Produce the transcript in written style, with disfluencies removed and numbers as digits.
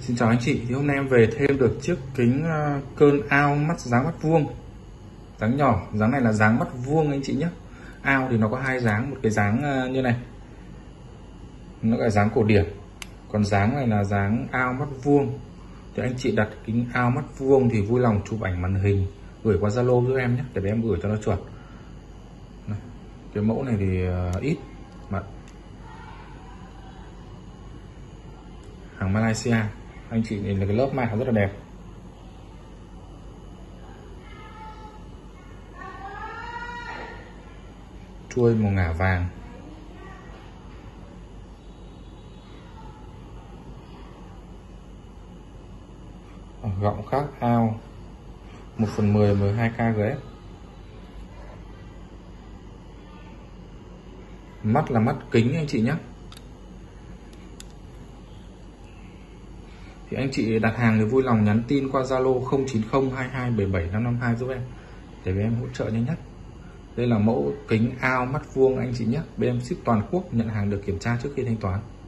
Xin chào anh chị, thì hôm nay em về thêm được chiếc kính Cơn ao mắt dáng mắt vuông, dáng nhỏ, dáng này là dáng mắt vuông anh chị nhé. Ao thì nó có hai dáng, một cái dáng như này, nó là dáng cổ điển, còn dáng này là dáng ao mắt vuông. Thì anh chị đặt kính ao mắt vuông thì vui lòng chụp ảnh màn hình gửi qua Zalo giúp em nhé, để em gửi cho nó chuẩn. Cái mẫu này thì ít mà hàng Malaysia. Anh chị nhìn là cái lớp mạ rất là đẹp. Chuôi màu ngả vàng. Gọng khác ao 1/10 12 kgs. Mắt là mắt kính anh chị nhé. Thì anh chị đặt hàng thì vui lòng nhắn tin qua Zalo 0902277552 giúp em để em hỗ trợ nhanh nhất. Đây là mẫu kính ao mắt vuông anh chị nhé. Bên em ship toàn quốc, nhận hàng được kiểm tra trước khi thanh toán.